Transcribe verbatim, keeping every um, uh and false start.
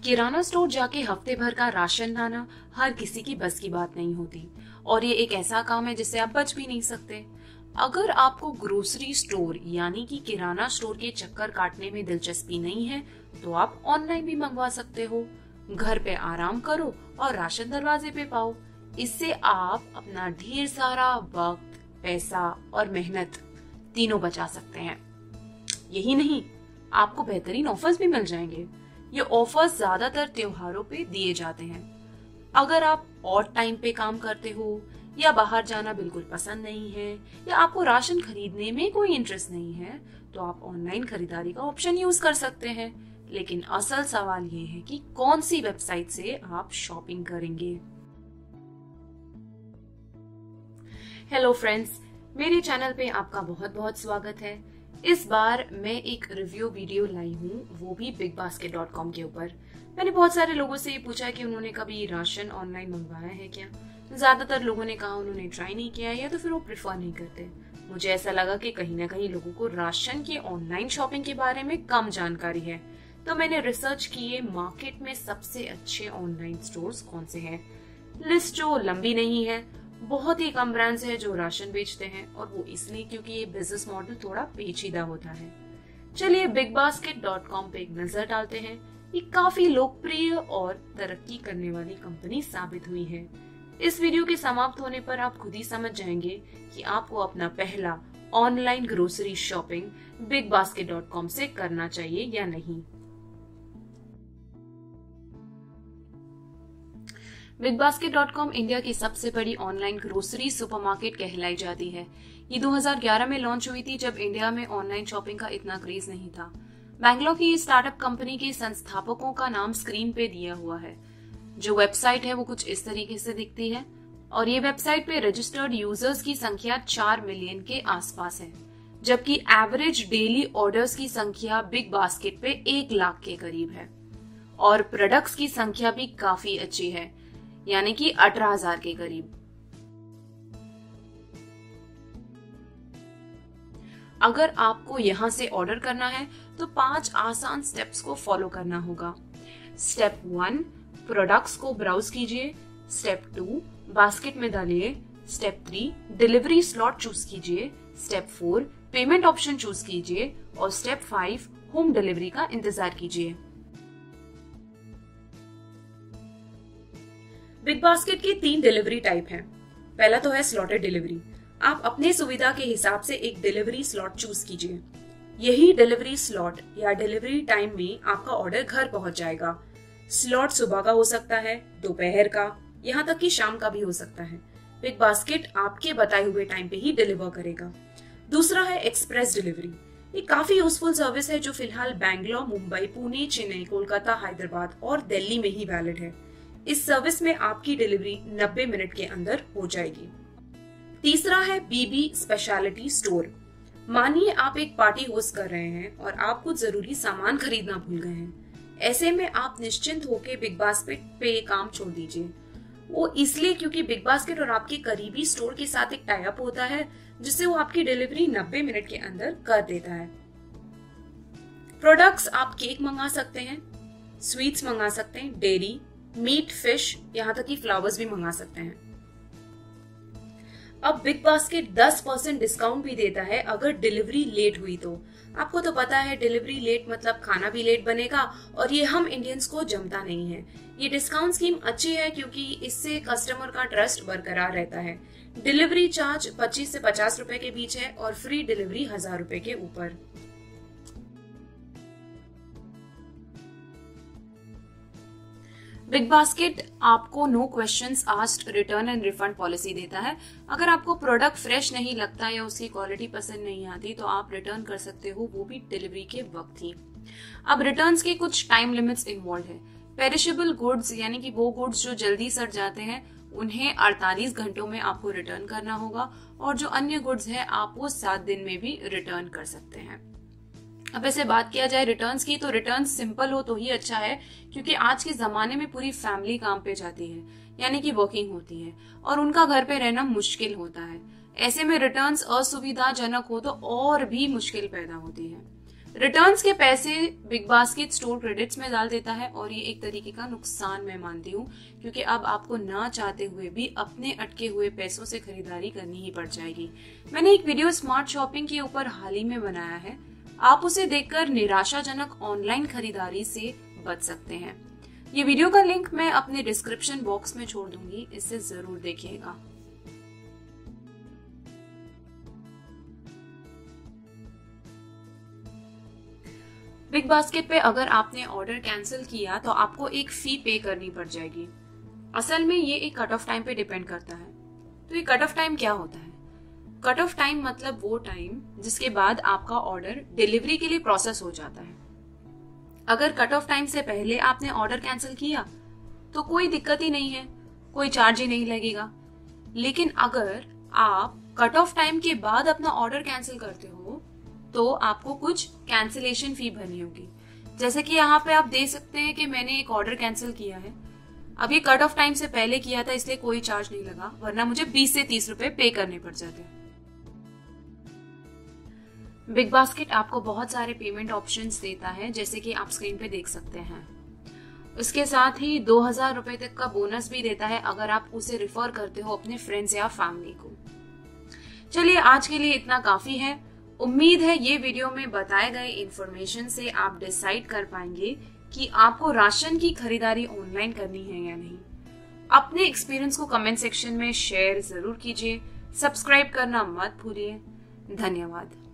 किराना store जाके हफ्ते भर का राशन लाना हर किसी की बस की बात नहीं होती और ये एक ऐसा काम है जिससे आप बच भी नहीं सकते। अगर आपको ग्रोसरी स्टोर यानी कि किराना स्टोर के चक्कर काटने में दिलचस्पी नहीं है तो आप ऑनलाइन भी मंगवा सकते हो। घर पे आराम करो और राशन दरवाजे पे पाओ। इससे आप अपना ढेर सारा वक्त, पैसा और मेहनत तीनों बचा सकते हैं। यही नहीं, आपको बेहतरीन ऑफर्स भी मिल जाएंगे। ये ऑफर्स ज्यादातर त्योहारों पे दिए जाते हैं। अगर आप ऑड टाइम पे काम करते हो या बाहर जाना बिल्कुल पसंद नहीं है या आपको राशन खरीदने में कोई इंटरेस्ट नहीं है तो आप ऑनलाइन खरीदारी का ऑप्शन यूज कर सकते हैं। लेकिन असल सवाल ये है कि कौन सी वेबसाइट से आप शॉपिंग करेंगे। हेलो फ्रेंड्स, मेरे चैनल पे आपका बहुत बहुत स्वागत है। इस बार मैं एक रिव्यू वीडियो लाई हूँ, वो भी बिग बास्केट डॉट कॉम के ऊपर। मैंने बहुत सारे लोगों से ये पूछा कि उन्होंने कभी राशन ऑनलाइन मंगवाया है क्या। ज्यादातर लोगों ने कहा उन्होंने ट्राई नहीं किया या तो फिर वो प्रेफर नहीं करते। मुझे ऐसा लगा कि कहीं ना कहीं लोगों को राशन की ऑनलाइन शॉपिंग के बारे में कम जानकारी है, तो मैंने रिसर्च किए मार्केट में सबसे अच्छे ऑनलाइन स्टोर्स कौन से हैं। लिस्ट जो लंबी नहीं है, बहुत ही कम ब्रांड्स हैं जो राशन बेचते हैं और वो इसलिए क्योंकि ये बिजनेस मॉडल थोड़ा पेचीदा होता है। चलिए बिग बास्केट डॉट कॉम पे एक नजर डालते हैं। ये काफी लोकप्रिय और तरक्की करने वाली कंपनी साबित हुई है। इस वीडियो के समाप्त होने पर आप खुद ही समझ जाएंगे कि आपको अपना पहला online grocery shopping big basket dot com से करना चाहिए या नहीं। Big basket dot com India की सबसे बड़ी ऑनलाइन ग्रोसरी सुपरमार्केट कहलाई जाती है। ये दो हज़ार ग्यारह में लॉन्च हुई थी जब इंडिया में ऑनलाइन शॉपिंग का इतना क्रेज नहीं था। बैंगलोर की स्टार्टअप कंपनी के संस्थापकों का नाम स्क्रीन पे दिया हुआ है। जो वेबसाइट है वो कुछ इस तरीके से दिखती है और ये वेबसाइट पे रजिस्टर्ड यूजर्स की संख्या चार मिलियन के आसपास है, जबकि एवरेज डेली ऑर्डर्स की संख्या बिग बास्केट पे एक लाख के करीब है और प्रोडक्ट्स की संख्या भी काफी अच्छी है, यानी कि अठारह हजार के करीब। अगर आपको यहां से ऑर्डर करना है तो पांच आसान स्टेप्स को फॉलो करना होगा। स्टेप वन, प्रोडक्ट्स को ब्राउज कीजिए। स्टेप टू, बास्केट में डालिए। Step three, delivery slot choose कीजिए। Step four, payment option choose कीजिए और स्टेप फाइव, होम डिलीवरी का इंतजार कीजिए। बिग बास्केट के तीन डिलीवरी टाइप हैं। पहला तो है स्लॉटेड डिलीवरी। आप अपने सुविधा के हिसाब से एक डिलीवरी स्लॉट चूज कीजिए। यही डिलीवरी स्लॉट या डिलीवरी टाइम में आपका ऑर्डर घर पहुंच जाएगा। स्लॉट सुबह का हो सकता है, दोपहर का, यहाँ तक कि शाम का भी हो सकता है। बिग बास्केट आपके बताए हुए टाइम पे ही डिलीवर करेगा। दूसरा है एक्सप्रेस डिलीवरी। ये काफी यूजफुल सर्विस है जो फिलहाल बैंगलोर, मुंबई, पुणे, चेन्नई, कोलकाता, हैदराबाद और दिल्ली में ही वैलिड है। इस सर्विस में आपकी डिलीवरी नब्बे मिनट के अंदर हो जाएगी। तीसरा है बीबी स्पेशलिटी स्टोर। मानिए आप एक पार्टी होस्ट कर रहे हैं और आप कुछ जरूरी सामान खरीदना भूल गए हैं। ऐसे में आप निश्चिंत होकर बिग बास्केट पे ये काम छोड़ दीजिए। वो इसलिए क्योंकि बिग बास्केट और आपके करीबी स्टोर के साथ एक टाई अप होता है जिससे वो आपकी डिलीवरी नब्बे मिनट के अंदर कर देता है। प्रोडक्ट्स आप केक मंगा सकते हैं, स्वीट्स मंगा सकते हैं, डेयरी, मीट, फिश, यहाँ तक कि फ्लावर्स भी मंगा सकते हैं। अब बिग बास्केट दस परसेंट डिस्काउंट भी देता है अगर डिलीवरी लेट हुई तो। आपको तो पता है डिलीवरी लेट मतलब खाना भी लेट बनेगा और ये हम इंडियंस को जमता नहीं है। ये डिस्काउंट स्कीम अच्छी है क्योंकि इससे कस्टमर का ट्रस्ट बरकरार रहता है। डिलीवरी चार्ज पच्चीस से पचास रुपए के बीच है और फ्री डिलीवरी हजार रुपए के ऊपर। बिग बास्केट आपको no questions asked return and refund policy देता है। अगर आपको प्रोडक्ट फ्रेश नहीं लगता या उसकी क्वालिटी पसंद नहीं आती तो आप रिटर्न कर सकते हो, वो भी डिलीवरी के वक्त ही। अब रिटर्न्स के कुछ टाइम लिमिट्स इन्वॉल्व है। पेरिशेबल गुड्स यानी कि वो गुड्स जो जल्दी सड़ जाते हैं उन्हें अड़तालीस घंटों में आपको रिटर्न करना होगा और जो अन्य गुड्स है आप वो सात दिन में भी रिटर्न कर सकते हैं। अब ऐसे बात किया जाए रिटर्न्स की तो रिटर्न सिंपल हो तो ही अच्छा है, क्योंकि आज के जमाने में पूरी फैमिली काम पे जाती है यानी कि वर्किंग होती है और उनका घर पे रहना मुश्किल होता है। ऐसे में रिटर्न्स असुविधाजनक हो तो और भी मुश्किल पैदा होती है। रिटर्न्स के पैसे बिग बास्केट स्टोर क्रेडिट्स में डाल देता है और ये एक तरीके का नुकसान मैं मानती हूँ, क्योंकि अब आपको ना चाहते हुए भी अपने अटके हुए पैसों से खरीदारी करनी ही पड़ जाएगी। मैंने एक वीडियो स्मार्ट शॉपिंग के ऊपर हाल ही में बनाया है, आप उसे देखकर निराशाजनक ऑनलाइन खरीदारी से बच सकते हैं। ये वीडियो का लिंक मैं अपने डिस्क्रिप्शन बॉक्स में छोड़ दूंगी, इसे जरूर देखिएगा। बिग बास्केट पे अगर आपने ऑर्डर कैंसिल किया तो आपको एक फी पे करनी पड़ जाएगी। असल में ये एक कट ऑफ टाइम पे डिपेंड करता है। तो ये कट ऑफ टाइम क्या होता है? कट ऑफ टाइम मतलब वो टाइम जिसके बाद आपका ऑर्डर डिलीवरी के लिए प्रोसेस हो जाता है। अगर कट ऑफ टाइम से पहले आपने ऑर्डर कैंसिल किया तो कोई दिक्कत ही नहीं है, कोई चार्ज ही नहीं लगेगा। लेकिन अगर आप कट ऑफ टाइम के बाद अपना ऑर्डर कैंसिल करते हो तो आपको कुछ कैंसिलेशन फी भरनी होगी। जैसे कि यहाँ पे आप देख सकते हैं कि मैंने एक ऑर्डर कैंसिल किया है। अब ये कट ऑफ टाइम से पहले किया था इसलिए कोई चार्ज नहीं लगा, वरना मुझे बीस से तीस रुपए पे करने पड़ जाते। बिग बास्केट आपको बहुत सारे पेमेंट ऑप्शंस देता है, जैसे कि आप स्क्रीन पे देख सकते हैं। उसके साथ ही दो हजार रुपए तक का बोनस भी देता है अगर आप उसे रिफर करते हो अपने फ्रेंड्स या फैमिली को। चलिए आज के लिए इतना काफी है। उम्मीद है ये वीडियो में बताए गए इंफॉर्मेशन से आप डिसाइड कर पाएंगे कि आपको राशन की खरीदारी ऑनलाइन करनी है या नहीं। अपने एक्सपीरियंस को कमेंट सेक्शन में शेयर जरूर कीजिए। सब्सक्राइब करना मत भूलिए। धन्यवाद।